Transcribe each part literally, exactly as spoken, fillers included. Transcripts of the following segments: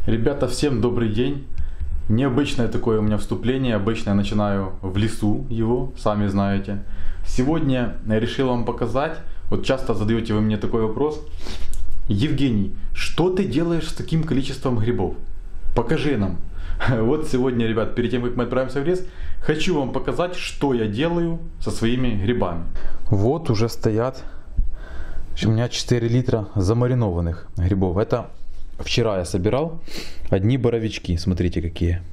Ребята, всем добрый день. Необычное такое у меня вступление. Обычно я начинаю в лесу его, сами знаете. Сегодня я решил вам показать. Вот часто задаете вы мне такой вопрос. Евгений, что ты делаешь с таким количеством грибов? Покажи нам. Вот сегодня, ребят, перед тем, как мы отправимся в лес, хочу вам показать, что я делаю со своими грибами. Вот уже стоят у меня четыре литра замаринованных грибов. Это вчера я собирал одни боровички. Смотрите, какие.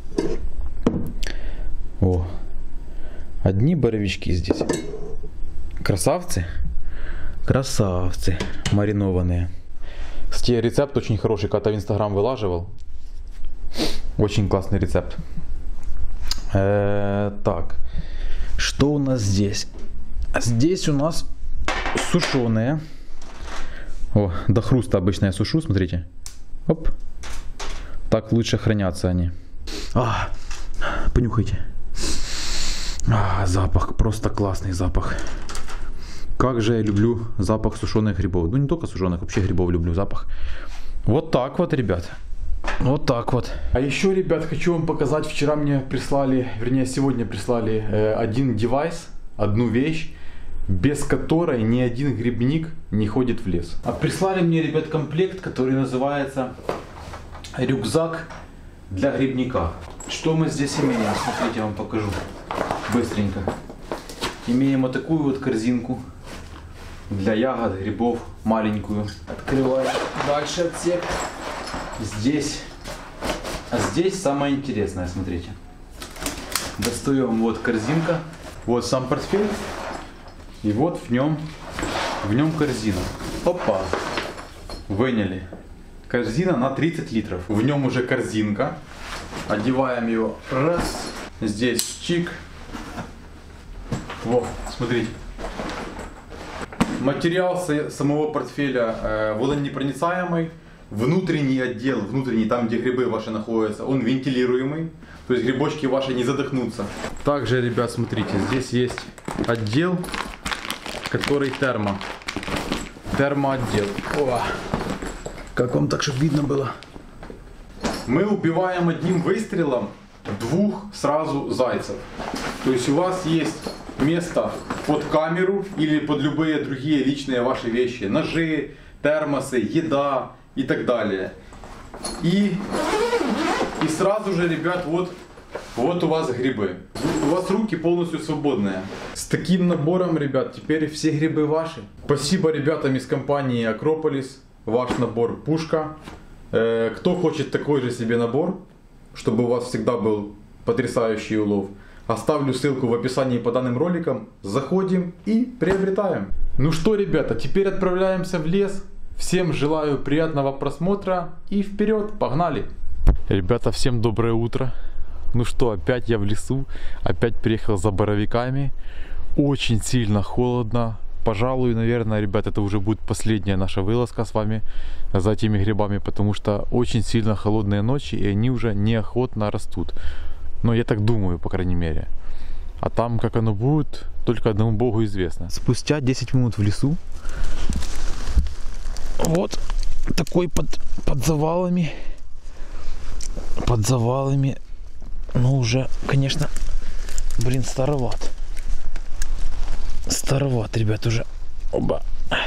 О, одни боровички здесь. Красавцы. Красавцы. Маринованные. Кстати, рецепт очень хороший. Когда-то в Инстаграм вылаживал. Очень классный рецепт. Э-э, так. Что у нас здесь? Здесь у нас сушеные. О, до хруста обычно я сушу, смотрите. Оп. Так лучше хранятся они. А, понюхайте. А, запах, просто классный запах. Как же я люблю запах сушеных грибов. Ну не только сушеных, вообще грибов люблю запах. Вот так вот, ребят. Вот так вот. А еще, ребят, хочу вам показать. Вчера мне прислали, вернее сегодня прислали э, один девайс, одну вещь, без которой ни один грибник не ходит в лес. А прислали мне, ребят, комплект, который называется рюкзак для грибника. Что мы здесь имеем? Смотрите, я вам покажу быстренько. Имеем вот такую вот корзинку для ягод, грибов, маленькую. Открываем дальше отсек. Здесь, а здесь самое интересное, смотрите. Достаем, вот корзинка, вот сам портфель. И вот в нем, в нем корзина. Опа! Выняли. Корзина на тридцать литров. В нем уже корзинка. Одеваем ее. Раз. Здесь чик. Вот, смотрите. Материал самого портфеля э, водонепроницаемый. Внутренний отдел, внутренний, там где грибы ваши находятся, он вентилируемый. То есть грибочки ваши не задохнутся. Также, ребят, смотрите, здесь есть отдел, который термо. Термоотдел. О, как вам так, чтобы видно было? Мы убиваем одним выстрелом двух сразу зайцев. То есть у вас есть место под камеру или под любые другие личные ваши вещи. Ножи, термосы, еда и так далее. И, и сразу же, ребят, вот, вот у вас грибы. У вас руки полностью свободные. С таким набором, ребят, теперь все грибы ваши. Спасибо ребятам из компании Акрополис. Ваш набор пушка. Э, кто хочет такой же себе набор, чтобы у вас всегда был потрясающий улов, оставлю ссылку в описании по данным роликам. Заходим и приобретаем. Ну что, ребята, теперь отправляемся в лес. Всем желаю приятного просмотра и вперед, погнали! Ребята, всем доброе утро. Ну что, опять я в лесу, опять приехал за боровиками. Очень сильно холодно. Пожалуй, наверное, ребят, это уже будет последняя наша вылазка с вами за этими грибами, потому что очень сильно холодные ночи, и они уже неохотно растут. Но я так думаю, по крайней мере. А там, как оно будет, только одному богу известно. Спустя десять минут в лесу. Вот такой под, под завалами. Под завалами. Ну, уже, конечно, блин, староват. Староват, ребят, уже. Оба.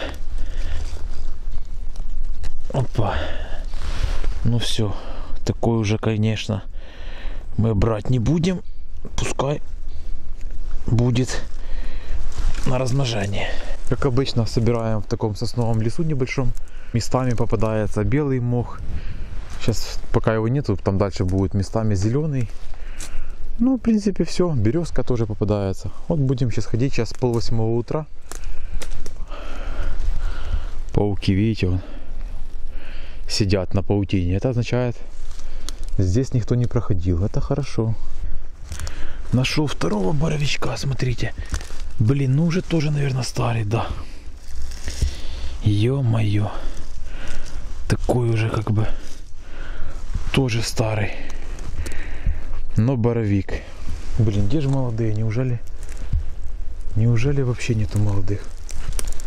Опа. Ну все. Такой уже, конечно, мы брать не будем. Пускай будет на размножение. Как обычно, собираем в таком сосновом лесу небольшом. Местами попадается белый мох. Сейчас пока его нету, там дальше будет местами зеленый. Ну, в принципе, все. Березка тоже попадается. Вот будем сейчас ходить, сейчас пол восьмого утра. Пауки, видите, вон, сидят на паутине. Это означает, здесь никто не проходил. Это хорошо. Нашел второго боровичка, смотрите. Блин, ну уже тоже, наверное, старый, да. Ё-моё. Такой уже как бы тоже старый. Но боровик. Блин, где же молодые? Неужели? Неужели вообще нету молодых?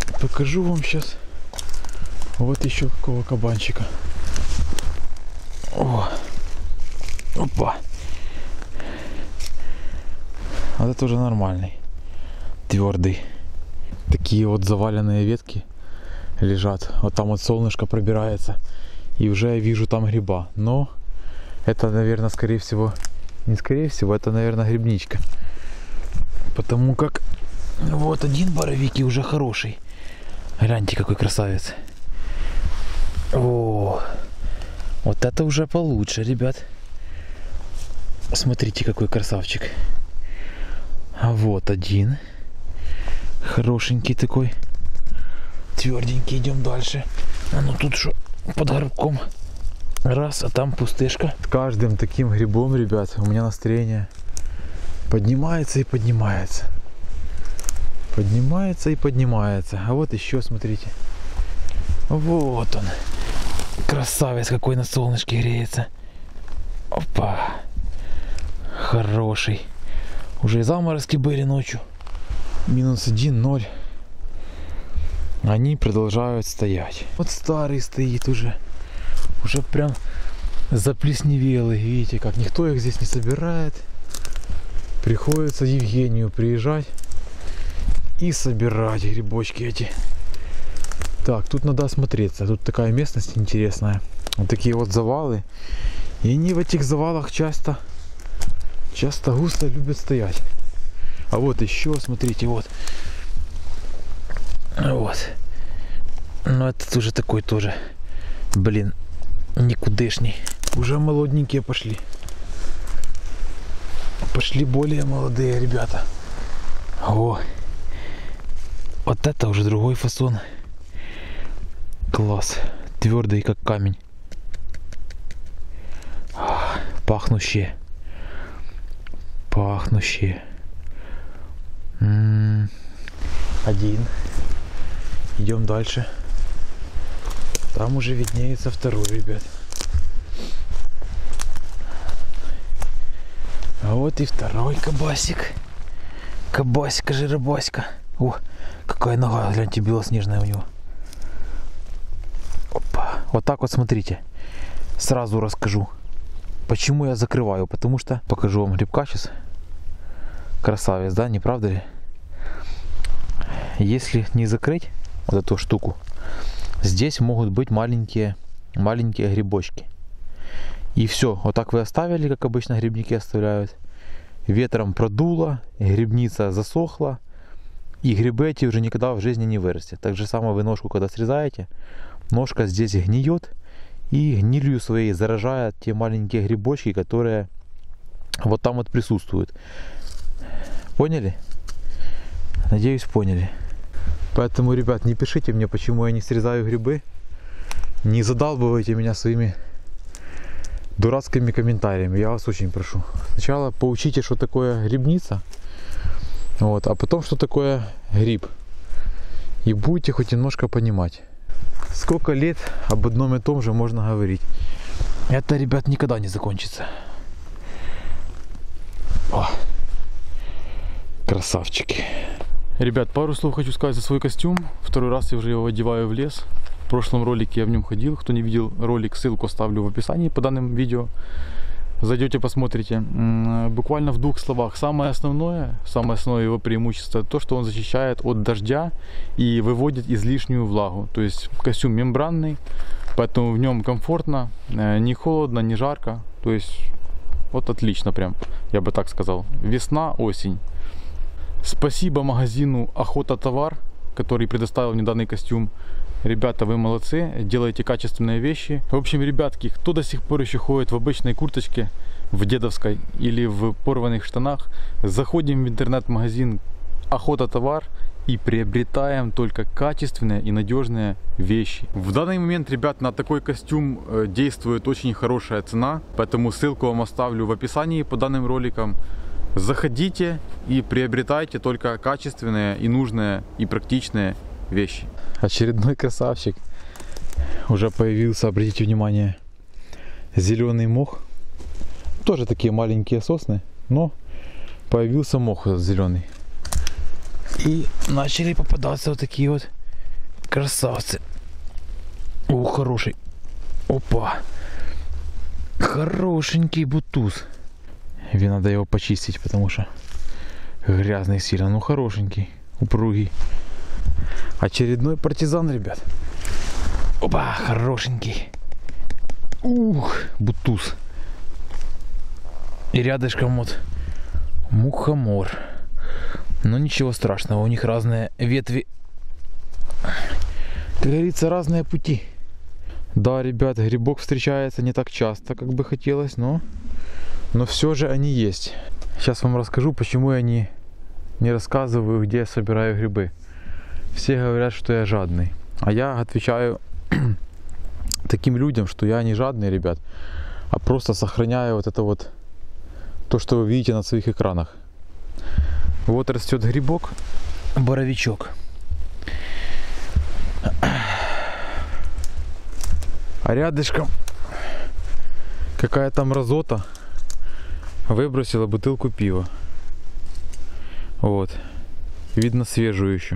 Покажу вам сейчас. Вот еще какого кабанчика. О. Опа. Вот это уже нормальный. Твердый. Такие вот заваленные ветки лежат. Вот там вот солнышко пробирается. И уже я вижу там гриба. Но это, наверное, скорее всего... Не скорее всего, это, наверное, грибничка. Потому как вот один боровик и уже хороший. Гляньте, какой красавец. О, вот это уже получше, ребят. Смотрите, какой красавчик. А вот один. Хорошенький такой. Тверденький. Идем дальше. А ну тут что? Под горбком. Раз, а там пустышка. С каждым таким грибом, ребят, у меня настроение поднимается и поднимается. Поднимается и поднимается. А вот еще, смотрите. Вот он. Красавец какой на солнышке греется. Опа. Хороший. Уже и заморозки были ночью. Минус один, ноль. Они продолжают стоять. Вот старый стоит уже. Уже прям заплесневелый. Видите, как никто их здесь не собирает. Приходится Евгению приезжать и собирать грибочки эти. Так, тут надо осмотреться. Тут такая местность интересная. Вот такие вот завалы. И они в этих завалах часто, часто густо любят стоять. А вот еще, смотрите, вот. Вот. Ну этот уже такой тоже. Блин. Никудышний. Уже молоденькие пошли. Пошли более молодые ребята. О, вот это уже другой фасон. Класс. Твердый как камень. Пахнущие. Пахнущие. М-м-м. Один. Идем дальше. Там уже виднеется второй, ребят. А вот и второй кабасик. Кабасика, жиробасика. О, какая нога, гляньте, белоснежная у него. Опа. Вот так вот смотрите. Сразу расскажу. Почему я закрываю? Потому что покажу вам грибка сейчас. Красавец, да, не правда ли? Если не закрыть вот эту штуку, здесь могут быть маленькие, маленькие грибочки. И все, вот так вы оставили, как обычно грибники оставляют. Ветром продуло, грибница засохла, и грибы эти уже никогда в жизни не вырастет. Так же самое вы ножку, когда срезаете, ножка здесь гниет, и гнилью своей заражает те маленькие грибочки, которые вот там вот присутствуют. Поняли? Надеюсь, поняли. Поэтому, ребят, не пишите мне, почему я не срезаю грибы. Не задалбывайте меня своими дурацкими комментариями. Я вас очень прошу. Сначала поучите, что такое грибница. Вот, а потом, что такое гриб. И будете хоть немножко понимать. Сколько лет об одном и том же можно говорить. Это, ребят, никогда не закончится. О, красавчики. Ребят, пару слов хочу сказать за свой костюм. Второй раз я уже его одеваю в лес. В прошлом ролике я в нем ходил. Кто не видел ролик, ссылку оставлю в описании по данным видео. Зайдете, посмотрите. Буквально в двух словах. Самое основное, самое основное его преимущество, то, что он защищает от дождя и выводит излишнюю влагу. То есть костюм мембранный, поэтому в нем комфортно, не холодно, не жарко. То есть вот отлично прям, я бы так сказал. Весна, осень. Спасибо магазину Охота Товар, который предоставил мне данный костюм. Ребята, вы молодцы, делаете качественные вещи. В общем, ребятки, кто до сих пор еще ходит в обычной курточке, в дедовской или в порванных штанах, заходим в интернет-магазин Охота Товар и приобретаем только качественные и надежные вещи. В данный момент, ребят, на такой костюм действует очень хорошая цена, поэтому ссылку вам оставлю в описании по данным роликам. Заходите и приобретайте только качественные и нужные и практичные вещи. Очередной красавчик. Уже появился, обратите внимание, зеленый мох. Тоже такие маленькие сосны, но появился мох зеленый. И начали попадаться вот такие вот красавцы. О, хороший. Опа. хорошенький бутуз. Мне надо его почистить, потому что грязный сильно. Ну хорошенький, упругий. Очередной партизан, ребят. Опа, хорошенький. Ух, бутуз. И рядышком вот мухомор. Но ничего страшного, у них разные ветви. Как говорится, разные пути. Да, ребят, грибок встречается не так часто, как бы хотелось, но, но все же они есть. Сейчас вам расскажу, почему я не, не рассказываю, где я собираю грибы. Все говорят, что я жадный. А я отвечаю таким людям, что я не жадный, ребят, а просто сохраняю вот это вот, то, что вы видите на своих экранах. Вот растет грибок, боровичок. А рядышком какая-то мразота выбросила бутылку пива. Вот. Видно свежую еще.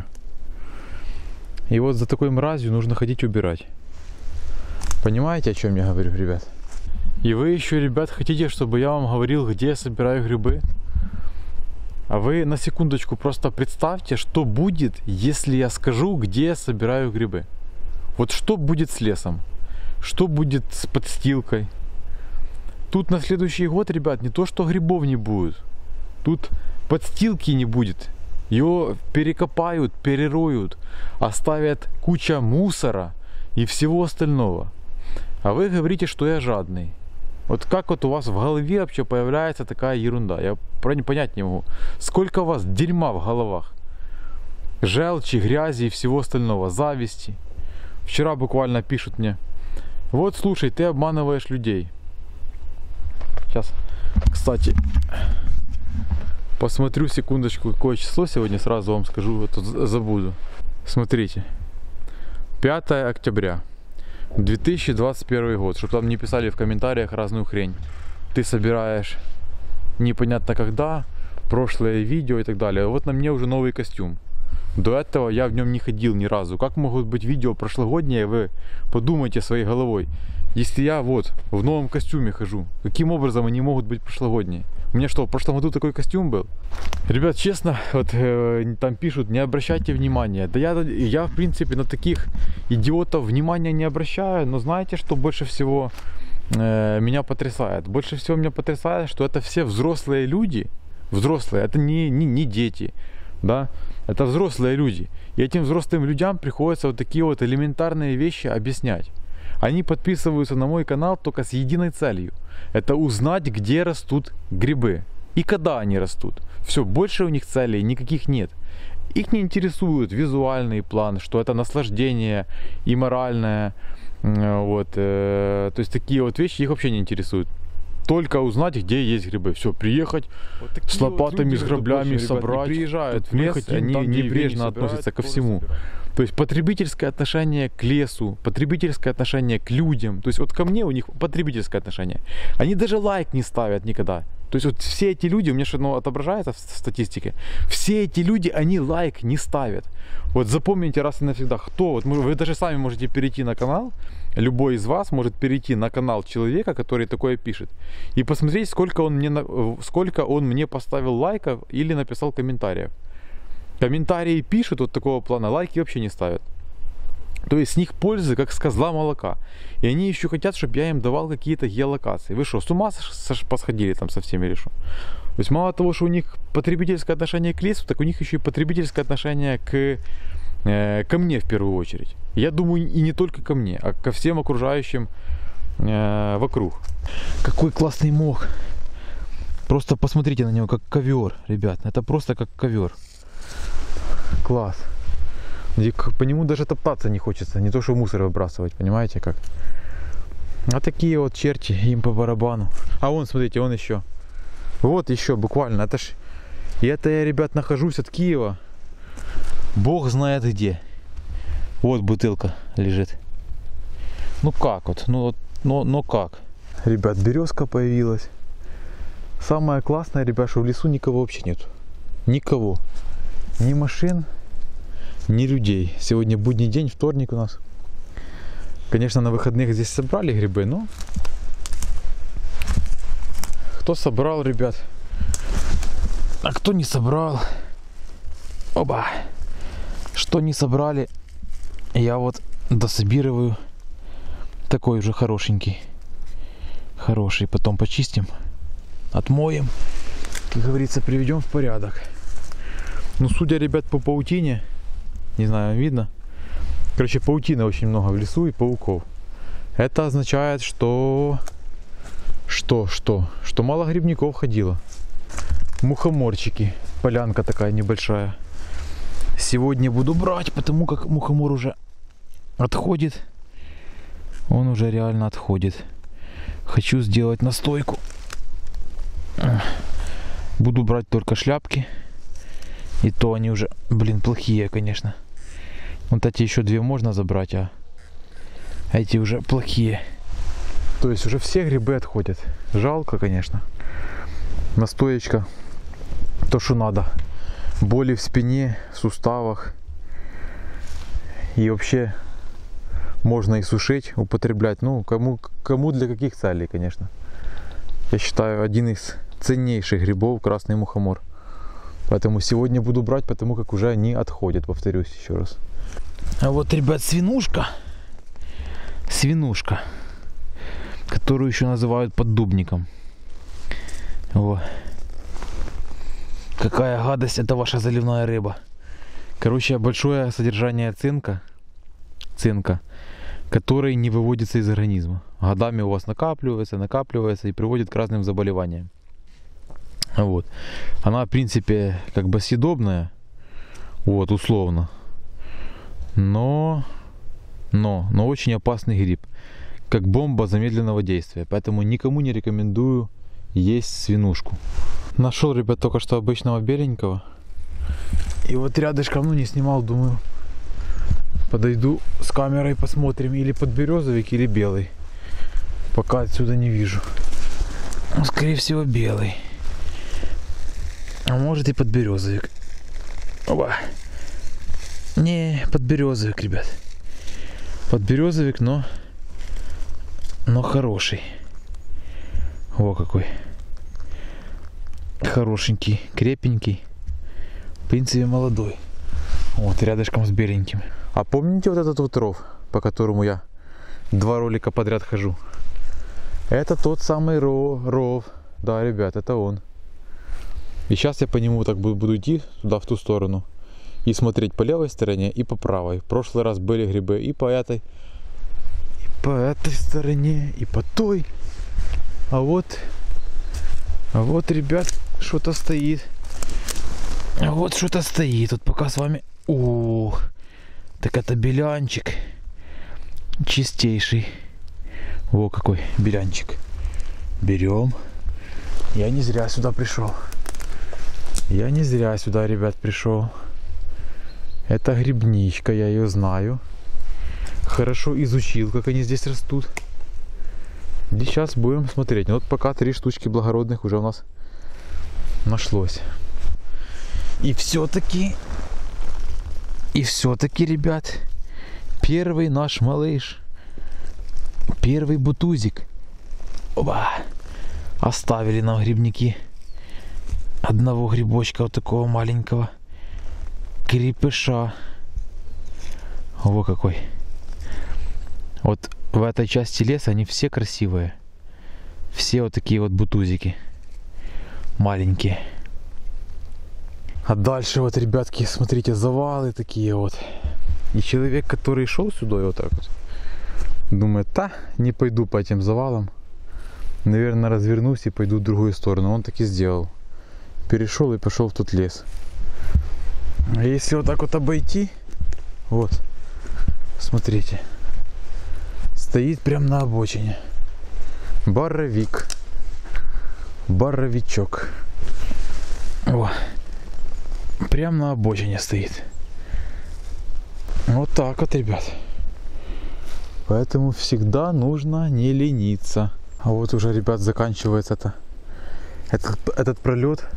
И вот за такой мразью нужно ходить убирать. Понимаете, о чем я говорю, ребят? И вы еще, ребят, хотите, чтобы я вам говорил, где я собираю грибы? А вы на секундочку просто представьте, что будет, если я скажу, где я собираю грибы. Вот что будет с лесом? Что будет с подстилкой? Тут на следующий год, ребят, не то что грибов не будет. Тут подстилки не будет. Ее перекопают, перероют, оставят куча мусора и всего остального. А вы говорите, что я жадный. Вот как вот у вас в голове вообще появляется такая ерунда? Я понять не могу. Сколько у вас дерьма в головах? Желчи, грязи и всего остального. Зависти. Вчера буквально пишут мне: вот слушай, ты обманываешь людей. Сейчас, кстати, посмотрю секундочку, какое число сегодня, сразу вам скажу, а то забуду. Смотрите. пятое октября две тысячи двадцать первый год, чтобы там не писали в комментариях разную хрень. Ты собираешь непонятно когда, прошлое видео и так далее. Вот на мне уже новый костюм. До этого я в нем не ходил ни разу. Как могут быть видео прошлогодние, вы подумайте своей головой, если я вот в новом костюме хожу? Каким образом они могут быть прошлогодние? У меня что, в прошлом году такой костюм был? Ребят, честно, вот э, там пишут, не обращайте внимания. Да я, я в принципе на таких идиотов внимания не обращаю, но знаете, что больше всего э, меня потрясает? Больше всего меня потрясает, что это все взрослые люди, взрослые, это не, не, не дети, да? Это взрослые люди. И этим взрослым людям приходится вот такие вот элементарные вещи объяснять. Они подписываются на мой канал только с единой целью. Это узнать, где растут грибы. И когда они растут. Все, больше у них целей никаких нет. Их не интересует визуальный план, что это наслаждение и моральное. Вот, э, то есть такие вот вещи их вообще не интересуют. Только узнать, где есть грибы. Все, приехать вот с лопатами, вот с граблями, прочим, собрать. Приезжают в лес, они небрежно относятся ко всему. То есть потребительское отношение к лесу, потребительское отношение к людям. То есть вот ко мне у них потребительское отношение. Они даже лайк не ставят никогда. То есть вот все эти люди, у меня что, ну, отображается в статистике, все эти люди, они лайк не ставят. Вот запомните раз и навсегда, кто, вот вы даже сами можете перейти на канал, любой из вас может перейти на канал человека, который такое пишет, и посмотреть, сколько он мне, сколько он мне поставил лайков или написал комментариев. Комментарии пишут вот такого плана, лайки вообще не ставят. То есть с них пользы, как с козла молока. И они еще хотят, чтобы я им давал какие-то геолокации. Вы что, с ума посходили там со всеми или что? То есть мало того, что у них потребительское отношение к лесу, так у них еще и потребительское отношение к, э, ко мне в первую очередь. Я думаю, и не только ко мне, а ко всем окружающим э, вокруг. Какой классный мох. Просто посмотрите на него, как ковер, ребят. Это просто как ковер. Класс. И по нему даже топтаться не хочется, не то что мусор выбрасывать, понимаете как? А такие вот черти, им по барабану. А вон, смотрите, он еще. Вот еще буквально, это ж... И это я, ребят, нахожусь от Киева. Бог знает где. Вот бутылка лежит. Ну как вот, ну, но, но как? Ребят, березка появилась. Самое классное, ребят, что в лесу никого вообще нет. Никого. Ни машин, ни людей. Сегодня будний день, вторник у нас. Конечно, на выходных здесь собрали грибы, но Кто собрал, ребят? А кто не собрал? Оба! Что не собрали, я вот дособирываю. Такой уже хорошенький. Хороший. Потом почистим, отмоем. Как говорится, приведем в порядок. Ну, судя, ребят, по паутине, не знаю, видно. Короче, паутины очень много в лесу и пауков. Это означает, что... Что, что? Что мало грибников ходило. Мухоморчики. Полянка такая небольшая. Сегодня буду брать, потому как мухомор уже отходит. Он уже реально отходит. Хочу сделать настойку. Буду брать только шляпки. И то они уже, блин, плохие, конечно. Вот эти еще две можно забрать, а эти уже плохие. То есть уже все грибы отходят. Жалко, конечно. Настоечка. То, что надо. Боли в спине, в суставах. И вообще можно и сушить, употреблять. Ну, кому, кому для каких целей, конечно. Я считаю, один из ценнейших грибов красный мухомор. Поэтому сегодня буду брать, потому как уже они отходят, повторюсь еще раз. А вот, ребят, свинушка. Свинушка. Которую еще называют поддубником. Во. Какая гадость, это ваша заливная рыба. Короче, большое содержание цинка. Цинка. Который не выводится из организма. Годами у вас накапливается, накапливается и приводит к разным заболеваниям. Вот. Она, в принципе, как бы съедобная. Вот, условно. Но, но, но очень опасный гриб. Как бомба замедленного действия. Поэтому никому не рекомендую есть свинушку. Нашел, ребят, только что обычного беленького. И вот рядышком, ну не снимал, думаю, подойду с камерой, посмотрим. Или подберезовик, или белый. Пока отсюда не вижу. Ну, скорее всего, белый. А может и подберезовик. Опа. Не, подберезовик, ребят. Подберезовик, но... Но хороший. Во какой. Хорошенький, крепенький. В принципе, молодой. Вот, рядышком с беленьким. А помните вот этот вот ров, по которому я два ролика подряд хожу? Это тот самый ров. ров. Да, ребят, это он. И сейчас я по нему так буду, буду идти туда, в ту сторону. И смотреть по левой стороне и по правой. В прошлый раз были грибы и по этой, и по этой стороне, и по той. А вот, а вот, ребят, что-то стоит. А вот что-то стоит. Тут пока с вами... О, так это белянчик. Чистейший. Во какой белянчик. Берем. Я не зря сюда пришел. Я не зря сюда, ребят, пришел. Это грибничка, я ее знаю. Хорошо изучил, как они здесь растут. И сейчас будем смотреть. Вот пока три штучки благородных уже у нас нашлось. И все-таки, и все-таки, ребят, первый наш малыш, первый бутузик. Оба! Оставили нам грибники. Одного грибочка вот такого маленького. Крепыша. Во какой. Вот в этой части леса они все красивые. Все вот такие вот бутузики. Маленькие. А дальше вот, ребятки, смотрите, завалы такие вот. И человек, который шел сюда, вот так вот, думает, да, не пойду по этим завалам. Наверное, развернусь и пойду в другую сторону. Он так и сделал. Перешел и пошел в тот лес. А если вот так вот обойти, вот, смотрите, стоит прям на обочине боровик, боровичок. О, прям на обочине стоит. Вот так вот, ребят. Поэтому всегда нужно не лениться. А вот уже, ребят, заканчивается это, этот, этот пролет.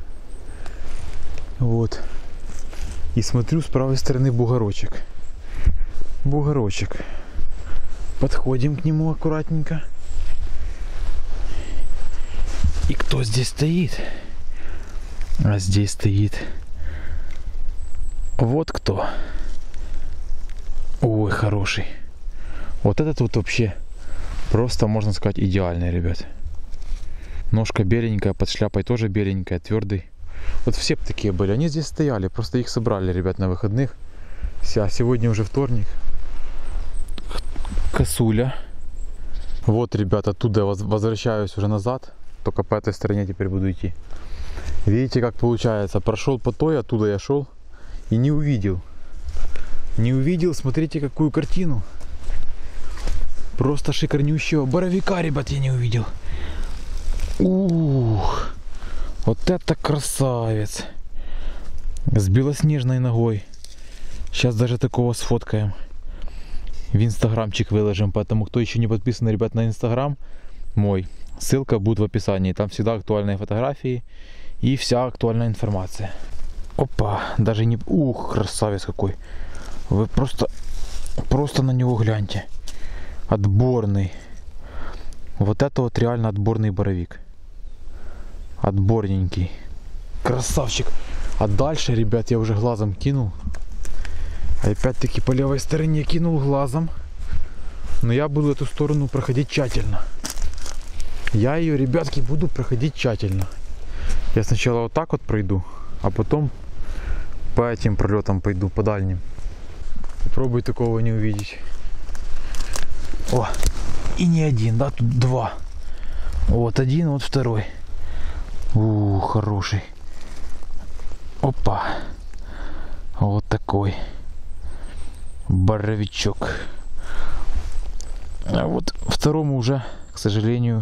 Вот. И смотрю, с правой стороны бугорочек. Бугорочек. Подходим к нему аккуратненько. И кто здесь стоит? А здесь стоит вот кто. Ой, хороший. Вот этот вот вообще просто, можно сказать, идеальный, ребят. Ножка беленькая, под шляпой тоже беленькая, твердый. Вот все такие были. Они здесь стояли, просто их собрали, ребят, на выходных. Вся, сегодня уже вторник. Косуля. Вот, ребят, оттуда я возвращаюсь уже назад. Только по этой стороне теперь буду идти. Видите, как получается. Прошел по той, оттуда я шел и не увидел. Не увидел, смотрите, какую картину. Просто шикарнющего боровика, ребят, я не увидел. Ух, вот это красавец. С белоснежной ногой. Сейчас даже такого сфоткаем. В инстаграмчик выложим, поэтому кто еще не подписан, ребят, на инстаграм мой, ссылка будет в описании. Там всегда актуальные фотографии и вся актуальная информация. Опа, даже не... Ух, красавец какой. Вы просто, просто на него гляньте. Отборный. Вот это вот реально отборный боровик. Отборненький. Красавчик. А дальше, ребят, я уже глазом кинул. Опять-таки по левой стороне кинул глазом. Но я буду эту сторону проходить тщательно. Я ее, ребятки, буду проходить тщательно. Я сначала вот так вот пройду, а потом по этим пролетам пойду, по дальним. Попробуй такого не увидеть. О, и не один, да, тут два. Вот один, вот второй. У, хороший. Опа. Вот такой боровичок. А вот второму уже, к сожалению,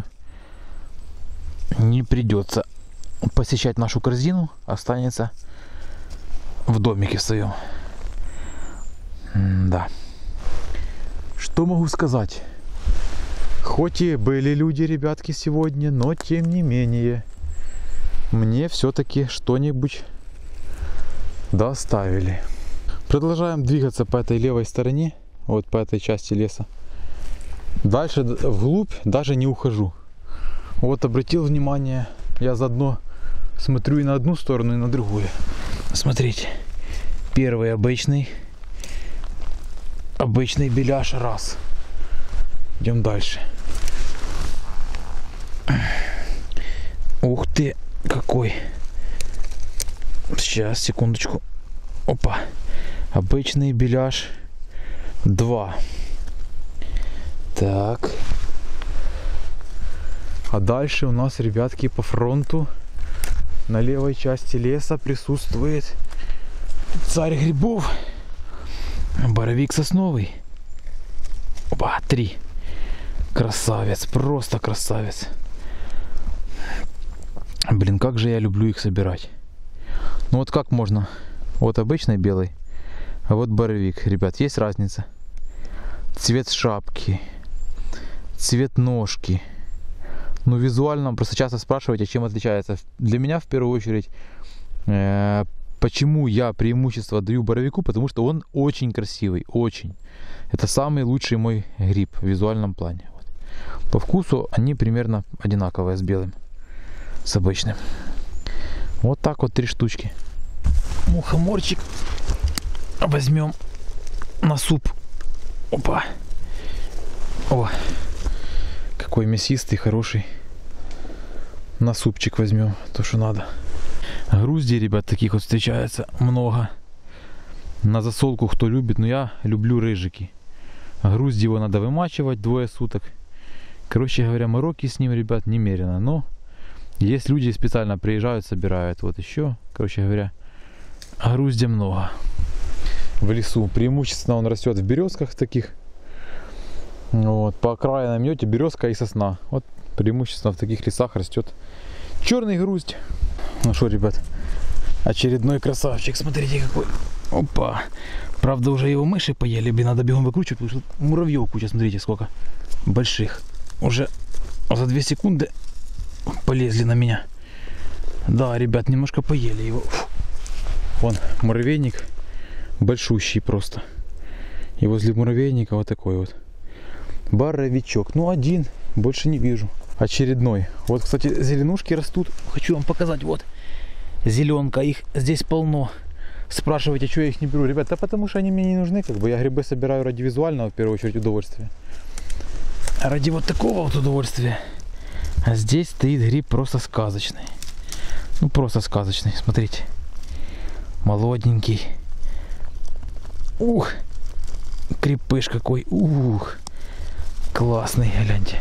не придется посещать нашу корзину. Останется в домике своем. Да. Что могу сказать? Хоть и были люди, ребятки, сегодня, но тем не менее мне все-таки что-нибудь доставили. Продолжаем двигаться по этой левой стороне, вот по этой части леса. Дальше вглубь даже не ухожу. Вот обратил внимание, я заодно смотрю и на одну сторону, и на другую. Смотрите, первый обычный, обычный беляш, раз. Идем дальше. Ух ты, какой. Сейчас, секундочку. Опа. Обычный беляш. Два. Так. А дальше у нас, ребятки, по фронту на левой части леса присутствует царь грибов. Боровик сосновый. Опа, три. Красавец, просто красавец. Блин, как же я люблю их собирать. Ну вот как можно? Вот обычный белый, а вот боровик. Ребят, есть разница. Цвет шапки, цвет ножки. Ну визуально, просто часто спрашиваете, чем отличается. Для меня в первую очередь, э, почему я преимущество даю боровику, потому что он очень красивый, очень. Это самый лучший мой гриб в визуальном плане. Вот. По вкусу они примерно одинаковые с белым, с обычным. Вот так вот три штучки. Мухоморчик возьмем на суп. Опа. О, какой мясистый, хороший. На супчик возьмем то, что надо. Груздей, ребят, таких вот встречается много. На засолку кто любит, но я люблю рыжики. Грузди его надо вымачивать двое суток. Короче говоря, мороки с ним, ребят, немерено. Но есть люди специально приезжают, собирают. Вот еще, короче говоря, груздя много. В лесу преимущественно он растет в березках таких. Вот, по окраинам идете, березка и сосна. Вот преимущественно в таких лесах растет черный груздь. Ну что, ребят, очередной красавчик, смотрите какой. Опа. Правда, уже его мыши поели, блин, надо бегом выкручивать, потому что муравьев куча, смотрите сколько больших. Уже за две секунды полезли на меня. Да, ребят, немножко поели его. Фу. Вон муравейник большущий просто. И возле муравейника вот такой вот боровичок. Ну один, больше не вижу. очередной. Вот, кстати, зеленушки растут. Хочу вам показать. Вот зеленка. Их здесь полно. Спрашиваете, что я их не беру. Ребят, да потому что они мне не нужны. Как бы я грибы собираю ради визуального, в первую очередь, удовольствия. А ради вот такого вот удовольствия. А здесь стоит гриб просто сказочный. Ну, просто сказочный. Смотрите. Молоденький. Ух. Крепыш какой. Ух. Классный, гляньте.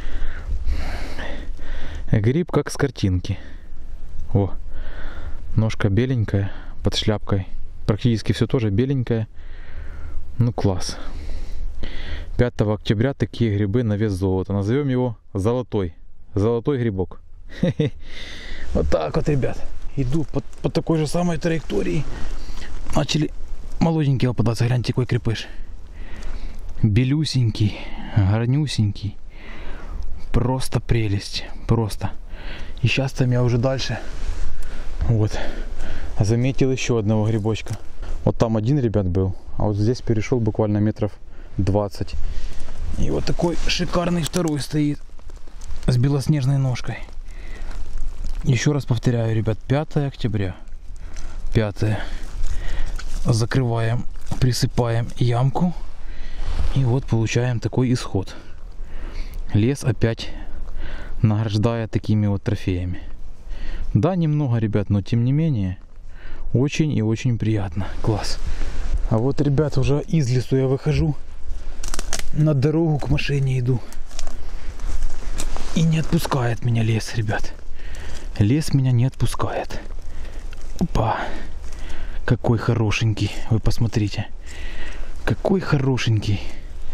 Гриб как с картинки. О. Ножка беленькая. Под шляпкой. Практически все тоже беленькое. Ну, класс. пятого октября такие грибы на вес золота. Назовем его золотой. Золотой грибок. Вот так вот, ребят. Иду по, по такой же самой траектории. Начали молоденькие попадаться. Гляньте, какой крепыш. Белюсенький, горнюсенький. Просто прелесть. Просто. И сейчас там я уже дальше. Вот. Заметил еще одного грибочка. Вот там один, ребят, был. А вот здесь перешел буквально метров двадцать. И вот такой шикарный второй стоит. С белоснежной ножкой. Еще раз повторяю, ребят, пятое октября. пятое. Закрываем, присыпаем ямку. И вот получаем такой исход. Лес опять награждает такими вот трофеями. Да, немного, ребят, но тем не менее очень и очень приятно. Класс. А вот, ребят, уже из лесу я выхожу. На дорогу к машине иду. И не отпускает меня лес, ребят. Лес меня не отпускает. Опа. Какой хорошенький. Вы посмотрите. Какой хорошенький.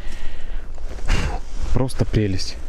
Просто прелесть.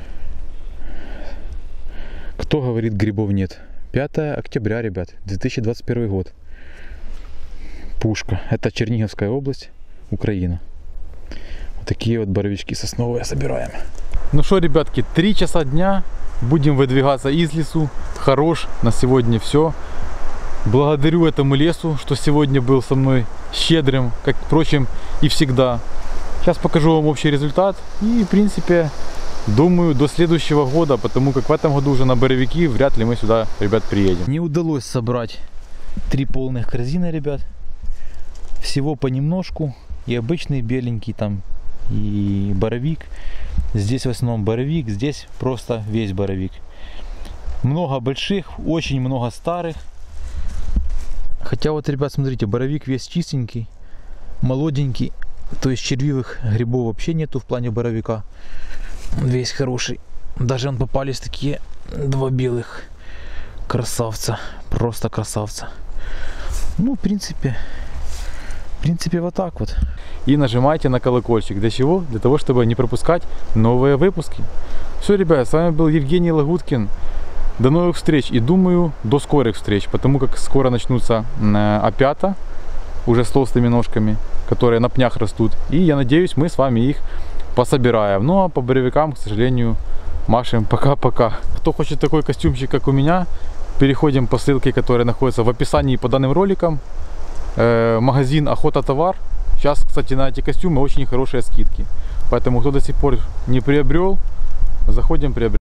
Кто говорит, грибов нет? пятое октября, ребят. две тысячи двадцать первый год. Пушка. Это Черниговская область, Украина. Вот такие вот боровички сосновые собираем. Ну что, ребятки, три часа дня. Будем выдвигаться из лесу. Хорош. На сегодня все. Благодарю этому лесу, что сегодня был со мной щедрым, как, впрочем, и всегда. Сейчас покажу вам общий результат. И, в принципе, думаю, до следующего года, потому как в этом году уже на боровики вряд ли мы сюда, ребят, приедем. Не удалось собрать три полных корзины, ребят. Всего понемножку. И обычный беленький там, и боровик. Здесь в основном боровик, здесь просто весь боровик. Много больших, очень много старых. Хотя вот, ребят, смотрите, боровик весь чистенький, молоденький. То есть червивых грибов вообще нету в плане боровика. Весь хороший. Даже он попались такие два белых красавца. Просто красавца. Ну, в принципе, в принципе, вот так вот. И нажимайте на колокольчик. Для чего? Для того, чтобы не пропускать новые выпуски. Все, ребят, с вами был Евгений Лагуткин. До новых встреч. И думаю, до скорых встреч. Потому как скоро начнутся опята. Уже с толстыми ножками, которые на пнях растут. И я надеюсь, мы с вами их пособираем. Ну а по боровикам, к сожалению, машем пока-пока. Кто хочет такой костюмчик, как у меня, переходим по ссылке, которая находится в описании по данным роликам. Э, магазин Охота Товар. Сейчас, кстати, на эти костюмы очень хорошие скидки. Поэтому, кто до сих пор не приобрел, заходим, приобретаем.